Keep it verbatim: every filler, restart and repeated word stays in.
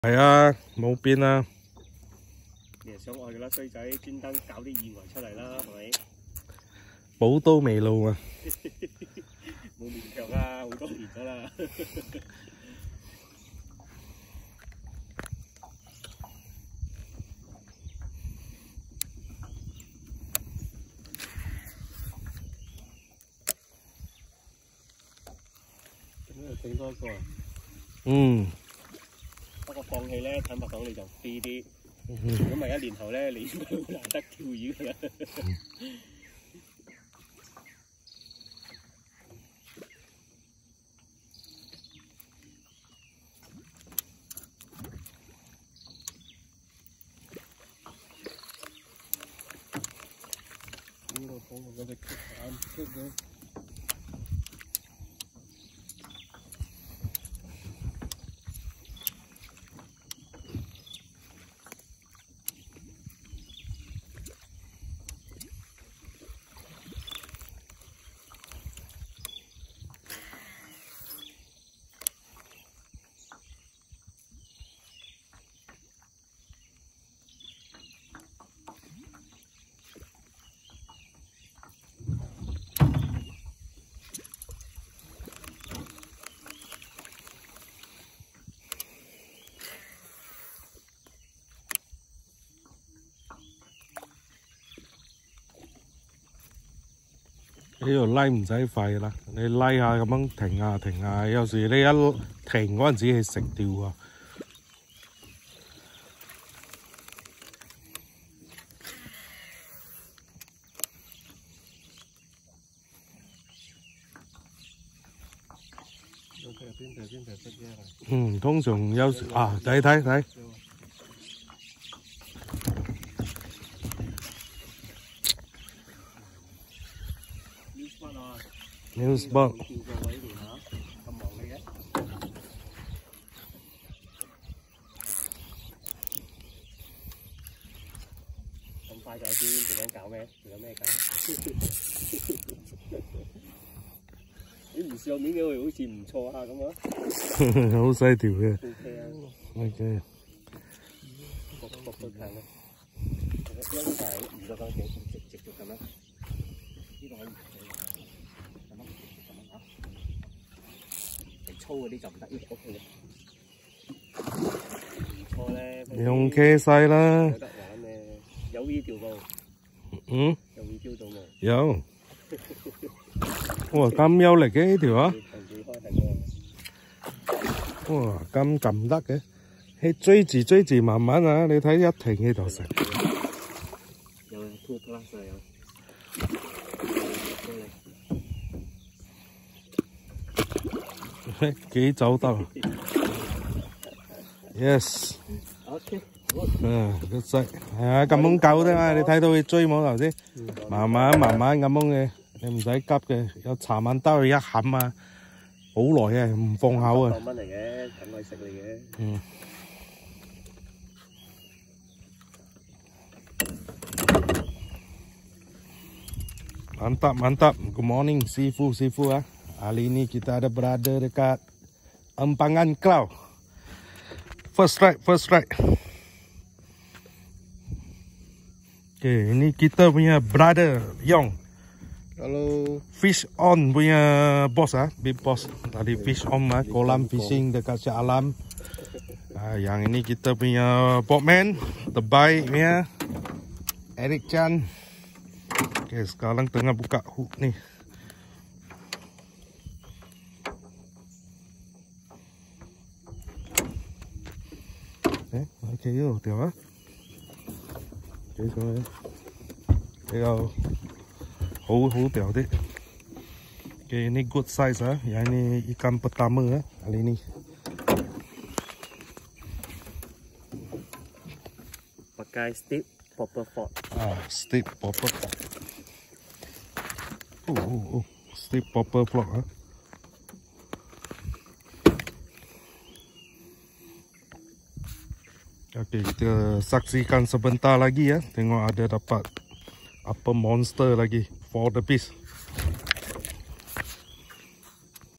係啊，冇變啊。 你係想愛㗎啦，衰仔專登搞啲意外出嚟啦，係咪？ 寶刀未露啊！ 冇勉強啊，好多年咗啦。咁又整多一個啊？嗯。不過放棄咧，坦白講你就飛啲。咁咪一年後咧，你應該好難得釣魚㗎啦。呢度放落嗰隻眼出咗。 呢度拉唔使快啦，你拉下咁樣停下停下，有時你一停嗰陣時係食掉啊。嗯，通常有時啊，睇睇睇。New spot。 咁快就知仲想搞咩？仲有咩搞？你唔上面嘅好似唔錯下咁啊！ 好細條嘅。 OK 啊。 OK。 各各都睇啦。一係二個方景直直接咁樣。呢個可以。粗嗰啲就唔得，呢個 OK 嘅。唔錯咧。 你用茄細啦。 有得玩嘅，有 video 冇？ 嗯。 有 video 到冇？ 有。哇，咁有力嘅呢條啊！哇，咁撳得嘅，你追住追住慢慢啊！你睇一停呢度食。 有two plus 啊有。 幾走得啊 ？Yes。 OK。 嗯，個細係啊，咁樣夠啫嘛！你睇到佢追冇頭先，慢慢慢慢咁樣嘅，你唔使急嘅。有茶碗兜佢一冚啊，好耐啊，唔放口啊。 十蚊嚟嘅，等佢食嚟嘅。 嗯。Mantap, mantap. Good morning, Sifu, Sifu ah. Hari ini kita ada berada dekat Empangan Klau. First strike, first strike. Okay, ini kita punya brother Yong. Kalau fish on punya bos ah, big boss. Tadi fish on ah, kolam fishing dekat Shah Alam. Ah, yang ini kita punya boatman, terbaik punya Eric Chan. Okay, sekarang tengah buka hook ni. Eh, okay yo, tengok ah. Okay, semua比較好好條啲。Okay, ini good size ah. Yang ini ikan pertama ah kali ini. Pakai stick popper fork. Ah, stick popper fork. Oh, oh, oh, stick popper fork ah. Okey, kita saksikan sebentar lagi ya. Tengok ada dapat apa monster lagi. Forthebeast.